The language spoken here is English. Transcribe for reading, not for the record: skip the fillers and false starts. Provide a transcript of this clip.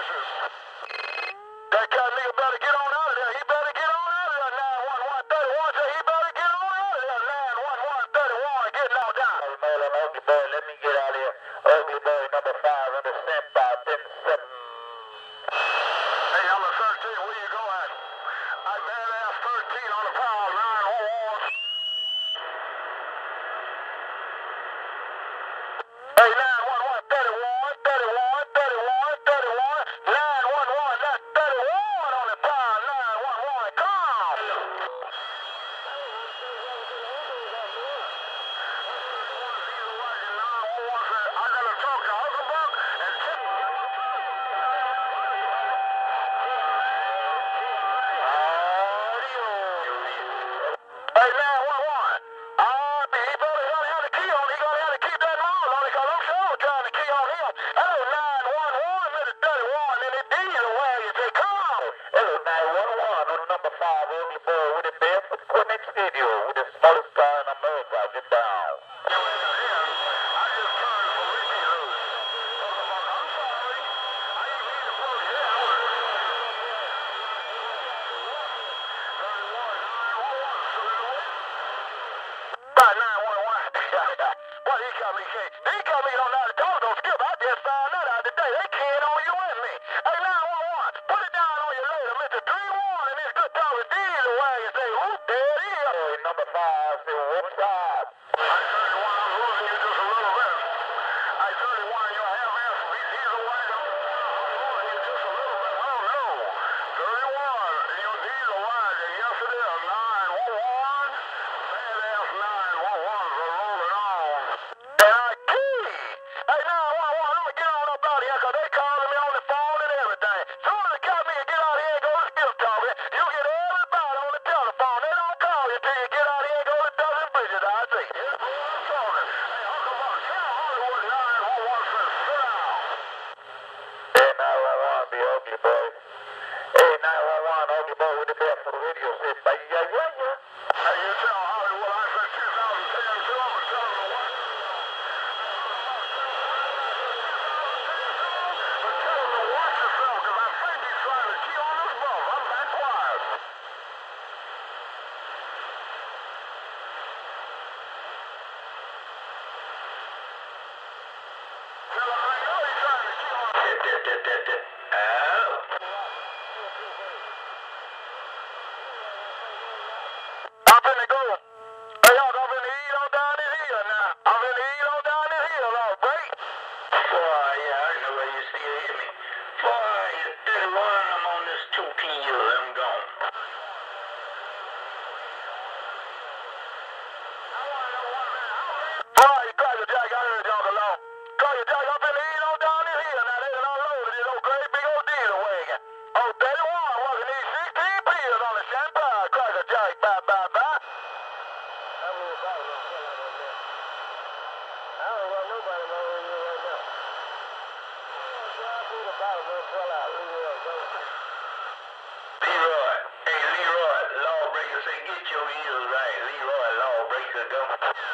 bushes. That cat nigga better get on out of there. He better get on out of there. 91131 say he better get on out of there. 91131 getting on down. Ugly boy, let me get out of here. Ugly boy number 5 under standby 10-7. Hey, number 13, where you go at? I badass 13 on the prowl, 911. Hey, 911, 31, 31, 31, 31, 911, that's 31 on the prowl, 911, come! I gotta talk to Huckenbuck and check. Hey, 911. He probably gonna have the key on. He gonna have to keep that mouth on it, 'cause I'm sure trying to key on him. Hello, 911, Mr. 31, and it diesel wagon say, come! Hello, 911 on number 5, ugly boy with the best equipment studio with the smallest car in America. Get down. I just turned the police loose. I'm sorry. I didn't mean to blow you out. 911. What he got me saying? He got me on that don't skip. I just found that out today. They keying on you and me. Hey, 911, put it down on your later, Mr. 31, and this good talk with diesel wagon say, whoop, there it is. Boy number 5 say, what's up? I 31, I'm losing you just a little bit. I 31, your half-ass diesel wagon. I'm losing you just a little bit. Oh, no. 31, in your diesel wagon. Yes, it is. 911. Badass 911s are rolling on. And I key. Hey, 911, I'm gonna get on up out of here, 'cause they calling me on the phone and everything. Soon as they call me and get out of here and go to skip talking, you get everybody on the telephone. They don't call you till you get out of here and go to Dozen Bridges, I see. Here's who I'm talking. Hey, Huckenbuck, tell Hollywood 911 says sit down. Hey, 911, the ugly boy. Hey, 911, ugly boy with the best for the radio say, yeah. Hey, you tell Hollywood I said 2010 to them and tell them to what? But tell them to watch yourself, 'cause I think he's trying to key on us both. I'm back quiet. Tell him I know he's trying to key on us. I'm finna go. Hey, y'all, I'm finna eat on down this hill now. I'm finna eat on down this hill, all right? Boy, yeah, I know where you see you hear me. Boy, you're 31, I'm on this 2 kilos, I'm gone. All right, Cracker Jack, I heard y'all alone. Cracker Jack, I'm finna eat on down this hill now. They done unloaded this old great big old diesel wagon. Oh, 31, working these 16 pills on the Champagne. Cracker Jack, bye. Leroy, hey Leroy, lawbreaker say get your ears right. Leroy, lawbreaker, go.